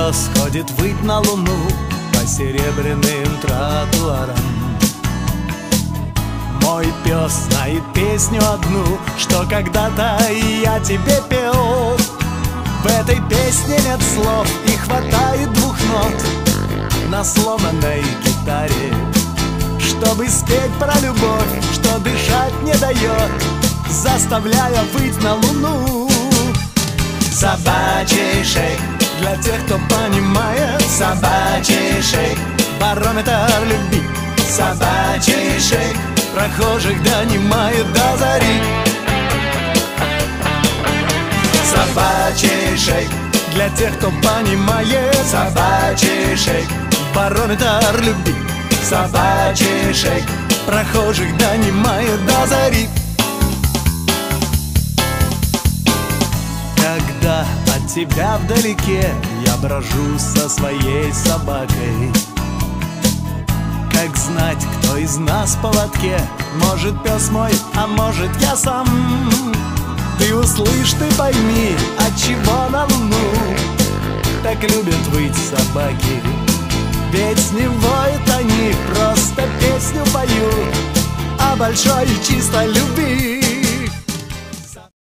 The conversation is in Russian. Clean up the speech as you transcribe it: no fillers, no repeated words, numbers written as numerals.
пес ходит выть на луну по серебряным тротуарам. Мой пес знает песню одну, что когда-то и я тебе пел. В этой песне нет слов и хватает двух нот на сломанной гитаре, чтобы спеть про любовь, что дышать не дает, заставляя выть на луну. Собачий шейк для тех, кто понимает. Собачий шейк, барометр любви. Собачий шейк прохожих донимает до зари. Собачий шейк для тех, кто понимает. Собачий шейк, барометр любви. Собачий шейк прохожих донимает до зари. Когда от тебя вдалеке я брожу со своей собакой, как знать, кто из нас в поводке? Может, пес мой, а может, я сам. Ты услышь, ты пойми, отчего на луну так любят выть собаки. Ведь не воют они, просто песню поют о большой и чистой любви.